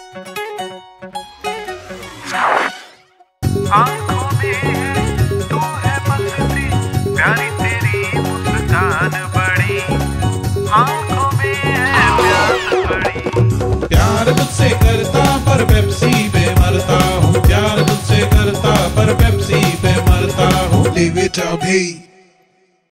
आंखों में तू है मस्ती, प्यारी तेरी मुस्कान बड़ी, आंखों में है प्यास बड़ी। प्यार तुझसे करता पर पेप्सी पे मरता हूँ, प्यार तुझसे करता पर पेप्सी पे मरता हूँ। Leave it up, hey.